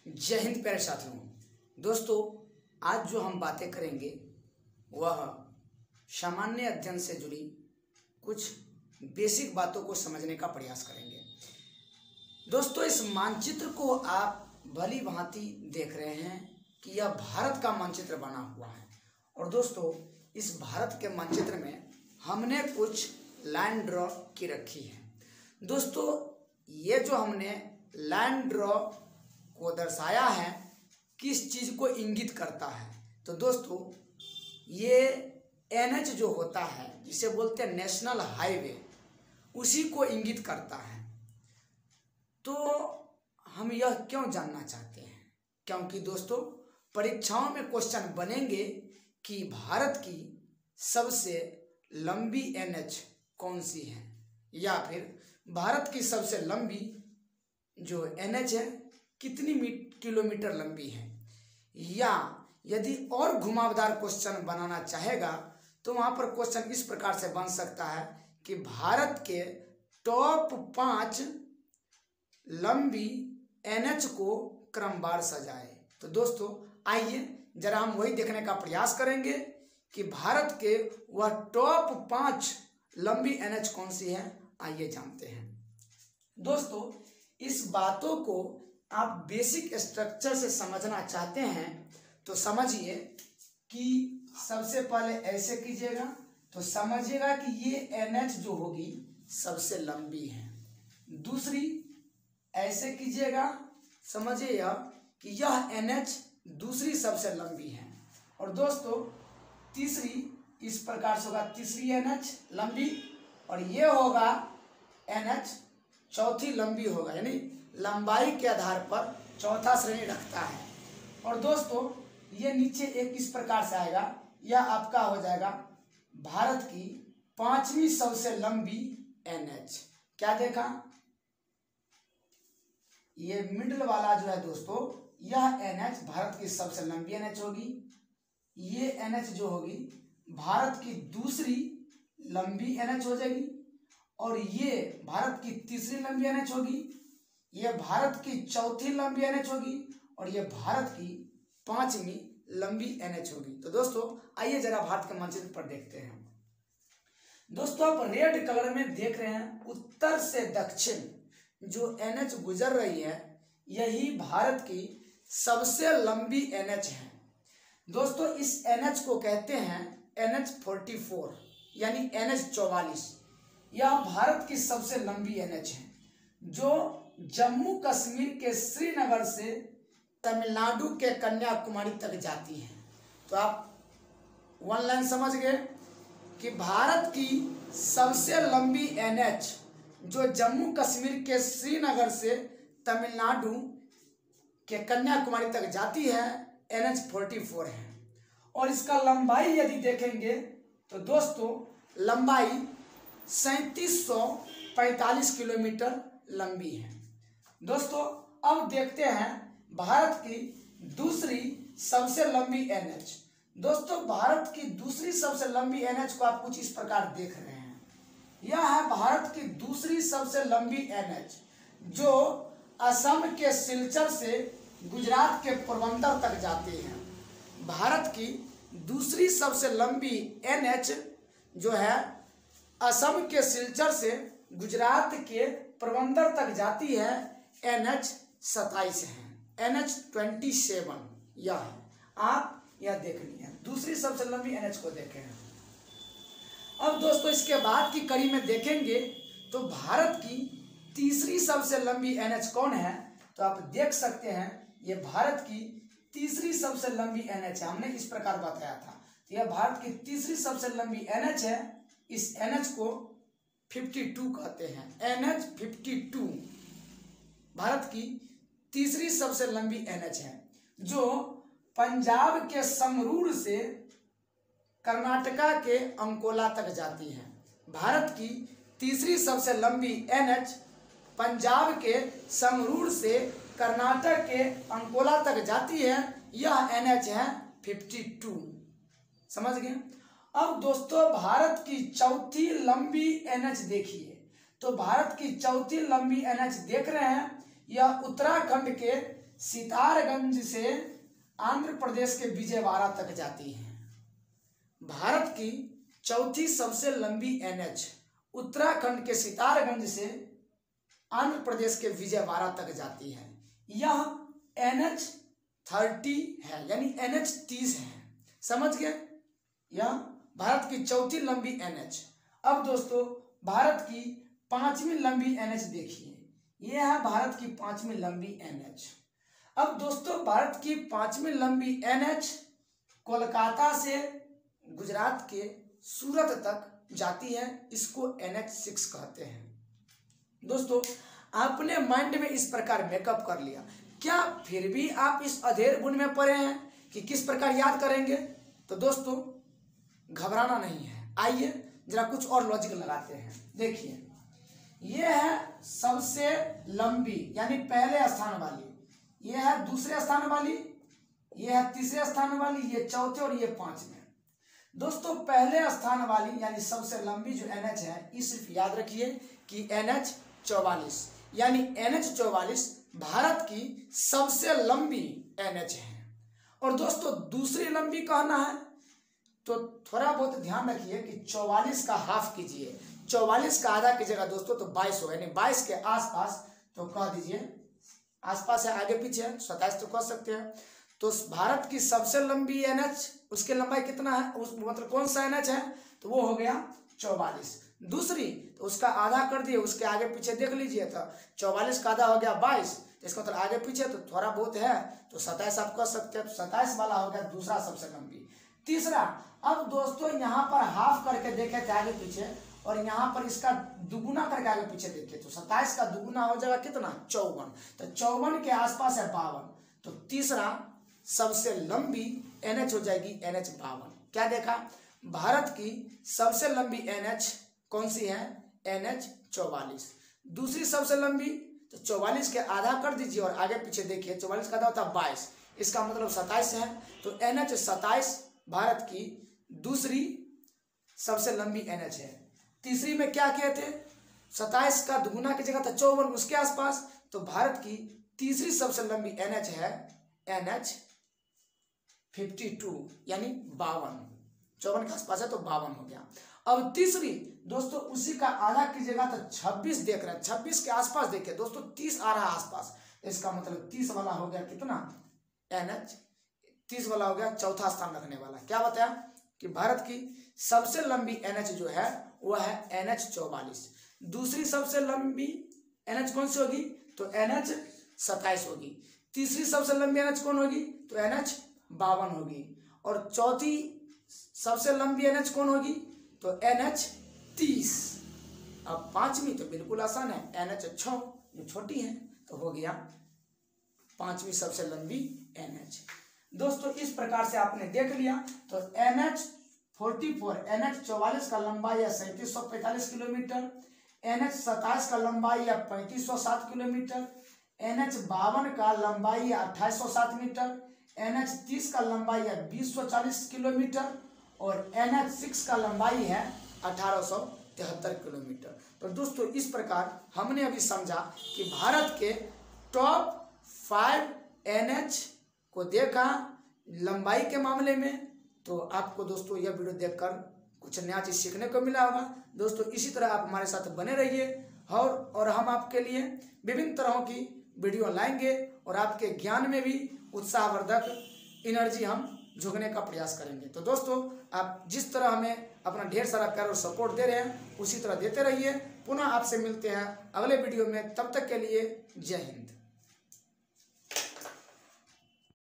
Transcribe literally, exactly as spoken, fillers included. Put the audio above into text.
जय हिंद प्यारे साथियों। दोस्तों, आज जो हम बातें करेंगे वह सामान्य अध्ययन से जुड़ी कुछ बेसिक बातों को समझने का प्रयास करेंगे। दोस्तों, इस मानचित्र को आप भली भांति देख रहे हैं कि यह भारत का मानचित्र बना हुआ है। और दोस्तों, इस भारत के मानचित्र में हमने कुछ लाइन ड्रॉ की रखी है। दोस्तों, ये जो हमने लाइन ड्रॉ को दर्शाया है किस चीज़ को इंगित करता है, तो दोस्तों ये एन एच जो होता है जिसे बोलते हैं नेशनल हाईवे, उसी को इंगित करता है। तो हम यह क्यों जानना चाहते हैं? क्योंकि दोस्तों परीक्षाओं में क्वेश्चन बनेंगे कि भारत की सबसे लंबी एन एच कौन सी है, या फिर भारत की सबसे लंबी जो एन एच है कितनी किलोमीटर लंबी है। या यदि और घुमावदार क्वेश्चन बनाना चाहेगा तो वहाँ पर क्वेश्चन इस प्रकार से बन सकता है कि भारत के टॉप पाँच लंबी एन एच को क्रमवार सजाए। तो दोस्तों आइए जरा हम वही देखने का प्रयास करेंगे कि भारत के वह टॉप पाँच लंबी एन एच कौन सी है। आइए जानते हैं। दोस्तों, इस बातों को आप बेसिक स्ट्रक्चर से समझना चाहते हैं तो समझिए कि सबसे पहले ऐसे कीजिएगा तो समझिएगा कि ये एन एच जो होगी सबसे लंबी है। दूसरी ऐसे कीजिएगा, समझिएगा कि यह एन एच दूसरी सबसे लंबी है। और दोस्तों तीसरी इस प्रकार से होगा, तीसरी एन एच लंबी, और ये होगा एन एच चौथी लंबी होगा, यानी लंबाई के आधार पर चौथा श्रेणी रखता है। और दोस्तों ये नीचे एक इस प्रकार से आएगा, यह आपका हो जाएगा भारत की पांचवी सबसे लंबी एन एच। क्या देखा, ये मिडिल वाला जो है दोस्तों, यह एन एच भारत की सबसे लंबी एन एच होगी। ये एन एच जो होगी भारत की दूसरी लंबी एन एच हो जाएगी, और ये भारत की तीसरी लंबी एन एच होगी। यह भारत की चौथी लंबी एन एच होगी, और यह भारत की पांचवी लंबी एन एच होगी। तो दोस्तों आइए जरा भारत के मानचित्र पर देखते हैं। दोस्तों आप रेड कलर में देख रहे हैं उत्तर से दक्षिण जो एन एच गुजर रही है, यही भारत की सबसे लंबी एन एच है। दोस्तों इस एन एच को कहते हैं एन एच फोर्टी फोर, यानी एन एच चौवालीस। यह भारत की सबसे लंबी एन एच है जो जम्मू कश्मीर के श्रीनगर से तमिलनाडु के कन्याकुमारी तक जाती है। तो आप वन लाइन समझ गए कि भारत की सबसे लंबी एन एच जो जम्मू कश्मीर के श्रीनगर से तमिलनाडु के कन्याकुमारी तक जाती है एन एच फोर्टी फोर है। और इसका लंबाई यदि देखेंगे तो दोस्तों लंबाई सैंतीस सौ पैंतालीस किलोमीटर लंबी है। दोस्तों अब देखते हैं भारत की दूसरी सबसे लंबी एन एच। दोस्तों भारत की दूसरी सबसे लंबी एन एच को आप कुछ इस प्रकार देख रहे हैं। यह है भारत की दूसरी सबसे लंबी एन एच जो असम के सिलचर से गुजरात के पोरबंदर तक जाती है। भारत की दूसरी सबसे लंबी एन एच जो है असम के सिलचर से गुजरात के पोरबंदर तक जाती है, एन एच सत्ताईस है, एन एच ट्वेंटी सेवन। यह आप यह देखनी है, दूसरी सबसे लंबी एन एच को देखें। अब दोस्तों इसके बाद की कड़ी में देखेंगे तो भारत की तीसरी सबसे लंबी एन एच कौन है, तो आप देख सकते हैं ये भारत की तीसरी सबसे लंबी एन एच है। हमने इस प्रकार बताया था, यह भारत की तीसरी सबसे लंबी एन एच है। इस एन एच को बावन कहते हैं, एन एच बावन भारत की तीसरी सबसे लंबी एन एच है जो पंजाब के संगरूर से कर्नाटका के अंकोला तक जाती है। भारत की तीसरी सबसे लंबी एन एच पंजाब के संगरूर से कर्नाटक के अंकोला तक जाती है, यह एन एच है बावन। समझ गए। अब दोस्तों भारत की चौथी लंबी एन एच देखिए, तो भारत की चौथी लंबी एन एच देख रहे हैं, यह उत्तराखंड के सितारगंज से आंध्र प्रदेश के विजयवाड़ा तक जाती है। भारत की चौथी सबसे लंबी एनएच उत्तराखंड के सितारगंज से आंध्र प्रदेश के विजयवाड़ा तक जाती है। यह एनएच थर्टी है, यानी एनएच तीस है। समझ गए? यह भारत की चौथी लंबी एनएच। अब दोस्तों भारत की पांचवी लंबी एनएच देखिए, यह है भारत की पांचवी लंबी एनएच। अब दोस्तों भारत की पांचवी लंबी एनएच कोलकाता से गुजरात के सूरत तक जाती है, इसको एनएच सिक्स कहते हैं। दोस्तों आपने माइंड में इस प्रकार मेकअप कर लिया, क्या फिर भी आप इस अधेड़ बुन में पड़े हैं कि किस प्रकार याद करेंगे? तो दोस्तों घबराना नहीं है, आइए जरा कुछ और लॉजिक लगाते हैं। देखिए यह है सबसे लंबी यानी पहले स्थान वाली, यह है दूसरे स्थान वाली, यह है तीसरे स्थान वाली, ये चौथे और ये पांचवें। दोस्तों पहले स्थान वाली यानी सबसे लंबी जो एनएच है, ये सिर्फ याद रखिए कि एनएच चौवालीस, यानी एनएच चौवालीस भारत की सबसे लंबी एनएच है। और दोस्तों दूसरी लंबी कहना है तो थोड़ा बहुत ध्यान रखिए कि चौवालीस का हाफ कीजिए, चौवालीस का आधा कीजिएगा दोस्तों तो बाईस हो, यानी बाईस के आसपास तो कह दीजिए, आसपास है आगे पीछे सत्ताईस तो कह सकते हैं। तो भारत की सबसे लंबी एनएच, उसकी लंबाई कितना है, उस मतलब कौन सा एनएच है, तो वो हो गया चौवालीस। दूसरी तो उसका आधा कर दिए, उसके आगे पीछे देख लीजिए, तो चौवालीस का आधा हो गया बाईस, तो इसका मतलब आगे पीछे तो थोड़ा बहुत है तो सत्ताईस आप कह सकते हैं, तो सत्ताईस वाला हो गया दूसरा सबसे लंबी। तीसरा, अब दोस्तों यहाँ पर हाफ करके देखे थे आगे पीछे, और यहाँ पर इसका दुगुना करके आगे पीछे देखे तो सत्ताईस का दुगुना हो जाएगा कितना, चौवन। तो चौवन के आसपास है बावन, तो तीसरा सबसे लंबी एनएच हो जाएगी एनएच बावन। क्या देखा, भारत की सबसे लंबी एनएच कौन सी है, एनएच चौवालीस। दूसरी सबसे लंबी तो चौवालीस के आधा कर दीजिए और आगे पीछे देखिए, चौवालीस का आधा होता है बाईस, इसका मतलब सत्ताईस है, तो एनएच सत्ताईस भारत की दूसरी सबसे लंबी एनएच है। तीसरी में क्या किए थे, सत्ताईस का दुगुना की जगह था चौवन, उसके आसपास, तो भारत की तीसरी सबसे लंबी एनएच है एनएच फिफ्टी टू, यानी बावन, चौवन के आसपास है तो बावन हो गया। अब तीसरी दोस्तों उसी का आधा कीजिएगा तो छब्बीस देख रहे हैं, छब्बीस के आसपास देखिए दोस्तों, तीस आ रहा है आसपास, इसका मतलब तीस वाला हो गया कितना, एनएच तीस वाला हो गया चौथा स्थान रखने वाला। क्या बताया कि भारत की सबसे लंबी एनएच जो है वह है एनएच चौवालीस। दूसरी सबसे लंबी एनएच कौन सी होगी, तो एनएच सत्ताईस होगी। तीसरी सबसे लंबी एनएच कौन होगी, तो एनएच बावन होगी। और चौथी सबसे लंबी एनएच कौन होगी, तो एनएच तीस। अब पांचवी तो बिल्कुल आसान है, एनएच छः जो छोटी है, तो हो गया पांचवी सबसे लंबी एनएच। दोस्तों इस प्रकार से आपने देख लिया, तो एनएच फोर्टी फोर एनएच चौवालीस का लंबाई है सैंतीस सौ पैंतालीस किलोमीटर, एनएच सत्ताईस का लंबाई है पैंतीस सौ सात किलोमीटर, एनएच बावन का लंबाई है अट्ठाईस सौ सात मीटर, एनएच तीस का लंबाई है बीस सौ चालीस किलोमीटर, और एनएच सिक्स का लंबाई है अठारह सौ तिहत्तर किलोमीटर। तो दोस्तों इस प्रकार हमने अभी समझा कि भारत के टॉप फाइव एनएच को देखा लंबाई के मामले में। तो आपको दोस्तों यह वीडियो देखकर कुछ नया चीज सीखने को मिला होगा। दोस्तों इसी तरह आप हमारे साथ बने रहिए, और और हम आपके लिए विभिन्न तरह की वीडियो लाएंगे और आपके ज्ञान में भी उत्साहवर्धक एनर्जी हम झोंकने का प्रयास करेंगे। तो दोस्तों आप जिस तरह हमें अपना ढेर सारा प्यार और सपोर्ट दे रहे हैं उसी तरह देते रहिए। पुनः आपसे मिलते हैं अगले वीडियो में, तब तक के लिए जय हिंद।